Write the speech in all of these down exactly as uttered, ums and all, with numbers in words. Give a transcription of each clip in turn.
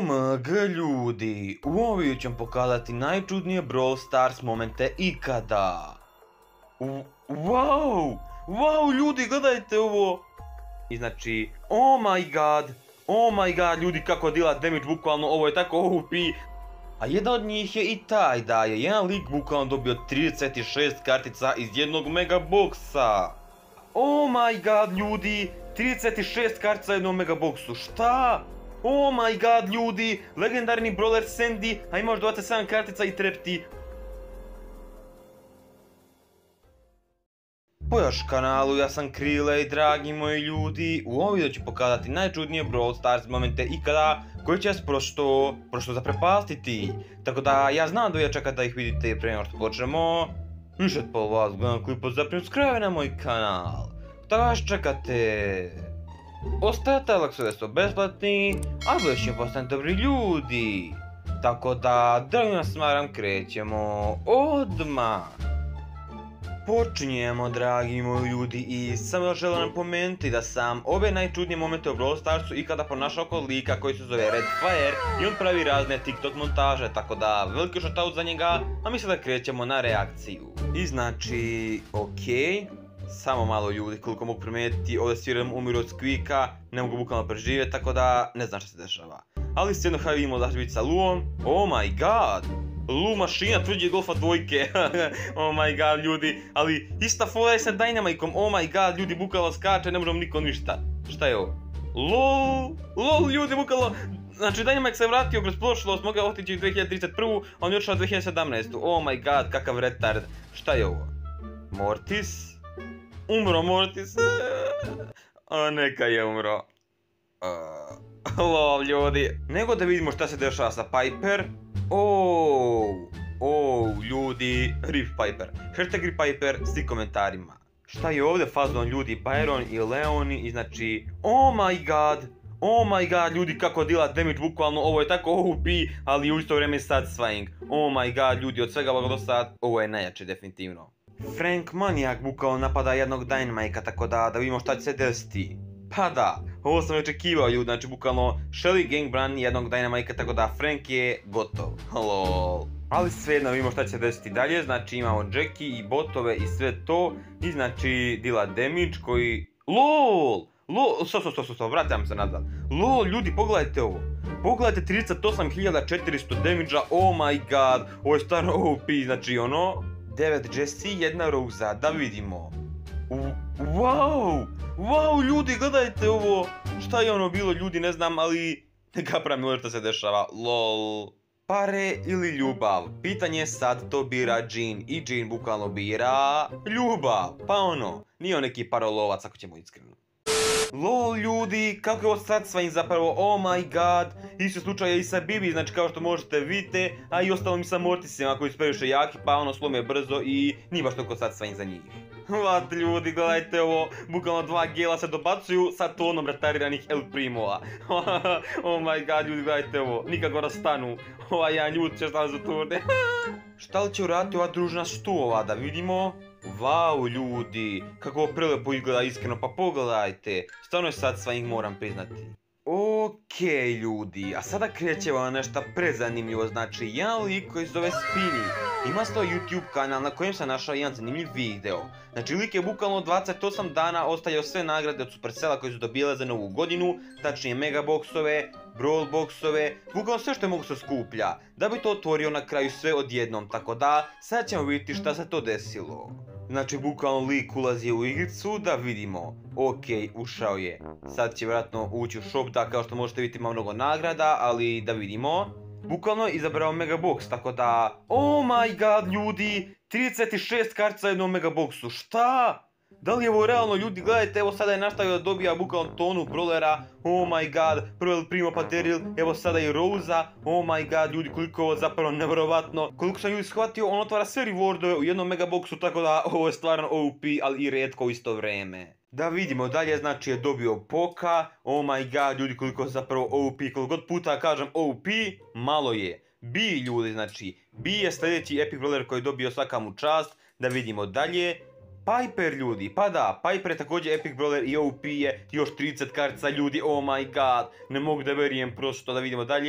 O M G ljudi, u ovom videu ću vam pokazati najčudnije Brawl Stars momente ikada. U- Wow! Wow ljudi, gledajte ovo! I znači, oh my god! Oh my god ljudi, kako dila damage, bukvalno ovo je tako O P. A jedan od njih je i taj da je jedan lik bukvalno dobio trideset šest kartica iz jednog mega boksa. Oh my god ljudi, trideset šest kartica u jednom mega boksu, šta? Oh my god ljudi, legendarni brawler Sandy, a imaš dvadeset sedam kartica i trepti. Po još kanalu, ja sam Krilej, dragi moji ljudi. U ovom videu ću pokazati najčudnije Brawl Stars momente ikada, koji će vas prosto, prosto zaprepastiti. Tako da ja znam da vi čekate da ih vidite prije nego što počnemo. Više od pol vas gledam klipa, subscribe na moj kanal. Tako da vas čekate. Ostajete like su da su besplatni, a gledajući postane dobri ljudi. Tako da, dragi nas smaram, krećemo odmah. Počinjemo, dragi moji ljudi, i samo još želim napomenuti da sam ove najčudnije momente u Brawl Starsu ikada pronašao kod lika koji se zove Redfire i on pravi razne TikTok montaže, tako da veliki shoutout za njega, a mi sada krećemo na reakciju. I znači, okej, samo malo ljudi, koliko mogu primijetiti, ovdje svi umiru od Squeaka, ne mogu bukvalno preživjeti, tako da ne znam što se dešava. Ali sjedno kada vidimo da će biti sa Luom, oh my god! Lu mašina tvrđe golfa dvojke. Oh my god ljudi, ali ista fora je sa Dynamikeom, oh my god ljudi, bukvalno skače, ne možemo niko ništa. Šta je ovo? LOL, LOL ljudi, bukvalno, znači Dynamike se vratio kroz prošlost, mogao otići u dvije hiljade trideset prvu, a on je otišao u dvije hiljade sedamnaestu. Oh my god, kakav retard. Šta je ovo? Mortis? Umro Mortis? A neka je umro. Uh, LOL ljudi. Nego da vidimo šta se dešava sa Piper. Oh, oh, ljudi, Rip Piper. Hashtag Rip Piper, svi komentarima. Šta je ovdje fazon ljudi, Byron i Leoni i znači, oh my god, oh my god ljudi, kako dila damage, bukvalno ovo je tako O P, ali u isto vrijeme satisfying. Oh my god ljudi, od svega ovoga do sad, ovo je najjače definitivno. Frank Maniac bukvalno napada jednog Dynamika, tako da, da vidimo šta će se desiti. Pa da, ovo sam očekivao ljudi, znači bukvalno Shelly Gang brani jednog Dynamika, tako da Frank je gotov. Lol. Ali svejedno vidimo šta će se desiti dalje, znači imamo Jackie i botove i sve to. I znači dila damage koji... LOL! LOL, sto, sto, sto, sto, sto, vraćam se nazad. LOL, ljudi, pogledajte ovo. Pogledajte trideset osam hiljada četiristo damage-a, oh my god. Ovo je stvarno O P, znači ono... devet Jessie, jedna Rosa, da vidimo. Wow! Wow ljudi, gledajte ovo! Šta je ono bilo ljudi, ne znam, ali... Neka pravi što se dešava, lol. Pare ili ljubav? Pitanje sad to bira Jean i Jean bukvalno bira... ljubav! Pa ono, nije on neki parolovac ako ćemo iskreno. LOL ljudi, kako je ovo satisfying zapravo, oh my god. Isto slučaj je i sa Bibi, znači kao što možete vidite, a i ostalo mi sa Mortisima koji su previše jaki, pa ono slome brzo i nije baš toliko satisfying za njih. What ljudi, gledajte ovo, bukvalno dva gela se dobacuju sa tonom retardiranih El Primova. Oh my god ljudi, gledajte ovo, nikako da stanu, ovaj jedan ljud će stane za turne. Šta li će uraditi ova družina stuvova, da vidimo? Wow ljudi, kako ovo prelepo izgleda iskreno, pa pogledajte, stvarno je satisfying, moram priznati. Okej ljudi, a sada krećemo na nešto prezanimljivo, znači jedan lik koji se zove Spinny ima svoj YouTube kanal na kojem sam našao jedan zanimljiv video. Znači lik je bukvalno dvadeset osam dana ostavljao sve nagrade od Supercella koje su dobile za novu godinu, tačnije megaboksove, brawl boksove, bukvalno sve što je mogu se skuplja, da bi to otvorio na kraju sve odjednom, tako da sad ćemo vidjeti šta se to desilo. Znači bukvalno lik ulazi u igricu, da vidimo, okej, ušao je, sad će vjerojatno ući u shop, da kao što možete vidjeti ima mnogo nagrada, ali da vidimo, bukvalno je izabrao megabox, tako da, oh my god ljudi, trideset šest kartica u jednom megaboksu, šta? Da li je ovo realno ljudi, gledajte, evo sada je nastavio da dobija bukvalno tonu brawlera, oh my god, prvo El Primo pa Daryl, evo sada i Rosa, oh my god ljudi, koliko je ovo zapravo nevjerovatno, koliko sam ljudi shvatio, on otvara sve rewardove u jednom megaboksu, tako da ovo je stvarno O P, ali i rijetko u isto vrijeme. Da vidimo dalje, znači je dobio Poka, oh my god ljudi, koliko je zapravo O P, koliko god puta kažem O P, malo je. B ljudi, znači, B je sljedeći epic brawler koji je dobio svaka mu čast, da vidimo dalje. Piper ljudi, pa da, Piper je također epic brawler i O P je još trideset kartica ljudi, oh my god, ne mogu da vjerujem prosto, da vidimo dalje.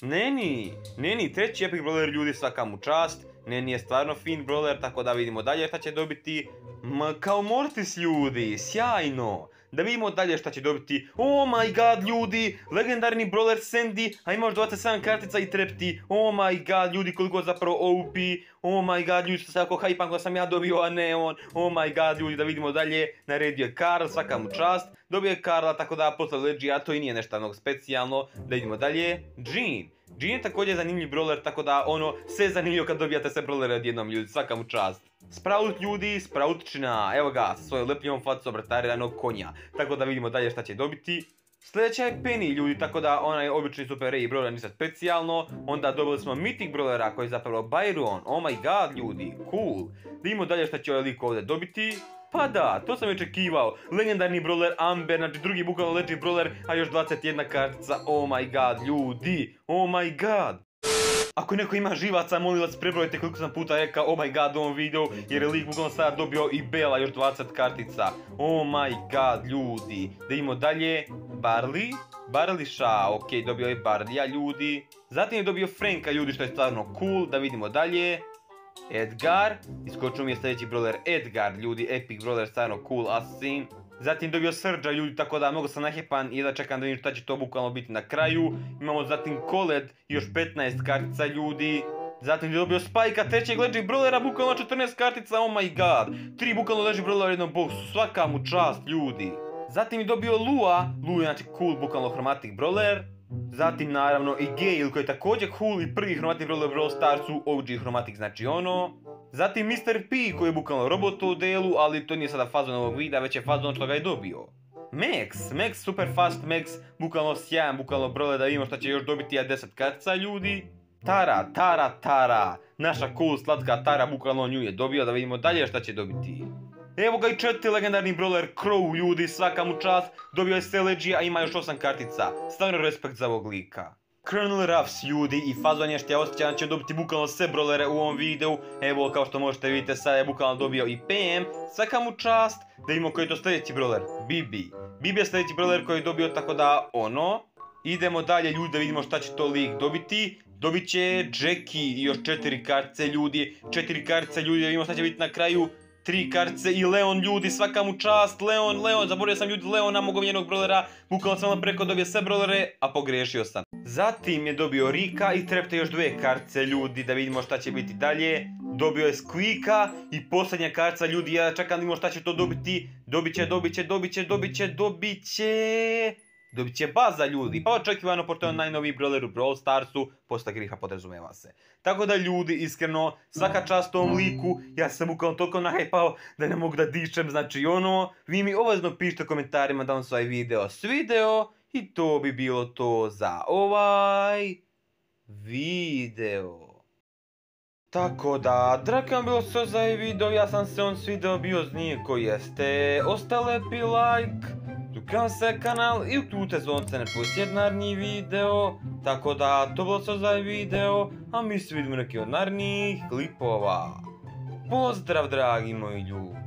Neni, Neni, treći epic brawler ljudi, svaka mu čast. Neni je stvarno fin brawler, tako da vidimo dalje šta će dobiti. Ma, kao Mortis ljudi, sjajno. Da vidimo dalje šta će dobiti. Oh my god ljudi, legendarni brawler Sandy, a imaš dvadeset sedam kartica i trepti. Oh my god ljudi, koliko je zapravo O P. Oh my god ljudi, što se jako hajpan ko sam ja dobio, a ne on. Oh my god ljudi, da vidimo dalje. Naredio je Karl, svaka mu čast. Dobio je Karla, tako da posle Legija, to i nije nešto mnogo specijalno. Da vidimo dalje. Jean. Jean je također zanimljiv brawler, tako da ono, sve je zanimljivo kad dobijate sve brawlere odjednom ljudi, svaka mu čast. Sprout ljudi, Sproutčina, evo ga, sa svojom lepljom facom retariranog konja. Tako da vidimo dalje šta će dobiti. Sljedeća je Penny ljudi, tako da onaj obični super rare brawler ništa specijalno. Onda dobili smo Mythic brawlera koji je zapravo Byron, oh my god ljudi, cool. Da vidimo dalje šta će ovaj lik ovdje dobiti. Pa da, to sam očekivao. Legendarni brawler Amber, znači drugi bukvalno legend brawler, a još dvadeset jedna kartica, oh my god ljudi, oh my god. Ako neko ima živaca, molim vas prebrojite koliko sam puta rekao oh my god u ovom videu, jer je lik bukvalno sada dobio i Bella još dvadeset kartica. Oh my god ljudi. Da idemo dalje. Barley. Barliša, ok, dobio je Bardija ljudi. Zatim je dobio Franka ljudi, što je stvarno cool. Da vidimo dalje. Edgar. Iskočio mi je sljedeći brawler Edgar ljudi, epic brawler, stvarno cool assassin. Zatim dobio Surge'a ljudi, tako da mnogo sam nahepan i da čekam da vidim šta će to bukvalno biti na kraju. Imamo zatim Coled i još petnaest kartica ljudi. Zatim je dobio Spike'a, trećeg legend brawlera, bukvalno četrnaest kartica, oh my god. Tri bukvalno legend brawlera u jednom boxu, svaka mu čast ljudi. Zatim je dobio Lua, Lua je znači cool, bukvalno chromatic brawler. Zatim naravno i Gale koji je također cool i prvi chromatic brawler u Brawl Starsu, O G chromatic znači ono. Zatim mister P koji je bukvalno robot u delu, ali to nije sada fazon ovog videa, već je fazon što ga je dobio. Max, Max, super fast Max, bukvalno sjajan, bukvalno brawler, da vidimo što će još dobiti ja deset kartica ljudi. Tara, Tara, Tara, naša cool slatka Tara, bukvalno nju je dobio, da vidimo dalje šta će dobiti. Evo ga i četiri legendarni brawler Crow ljudi, svaka mu čast, dobio je sve Legija, a ima još osam kartica, stvarno respekt za ovog lika. Colonel Ruffs ljudi i fazon je što ja osjećam da će dobiti bukvalno sve brawlere u ovom videu. Evo kao što možete vidjeti sada je bukvalno dobio i P M, svaka mu čast. Da vidimo koji je to sljedeći brawler, Bibi. Bibi je sljedeći brawler koji je dobio, tako da ono. Idemo dalje ljudi da vidimo šta će to lik dobiti. Dobit će Jackie i još četiri kartice ljudi, četiri kartice ljudi, da vidimo šta će biti na kraju. Tri kartice i Leon ljudi, svaka mu čast, Leon, Leon, zaboravio sam ljudi Leona, mogo njenog brawlera, bukvalno sam preko dobio sve brawlere, a pogriješio sam. Zatim je dobio Rika i trepte još dve kartice ljudi, da vidimo šta će biti dalje. Dobio je Squeaka i posljednja kartica ljudi, ja čekam da vidimo šta će to dobiti. Dobit će, dobit će, dobit će, dobit će, dobit će... Dobit će Baza ljudi, pa očekivano pošto je on najnoviji brawler u Brawl Starsu, posle griha podrazumeva se. Tako da ljudi, iskreno, svaka čast ovom liku, ja sam bukvalno toliko nahajpao da ne mogu da dišem, znači ono, vi mi obavezno pišite u komentarima da vam se ovaj video svideo i to bi bilo to za ovaj video. Tako da, dragi vam bilo sve za ovaj video, ja sam se on svideo bio znije koji jeste, ostale pi like, tukam se kanal i uključite zvonce na posljednji naredni video, tako da to bilo sve za ovaj video, a mi se vidimo neki od narednih klipova. Pozdrav dragi moji ljudi!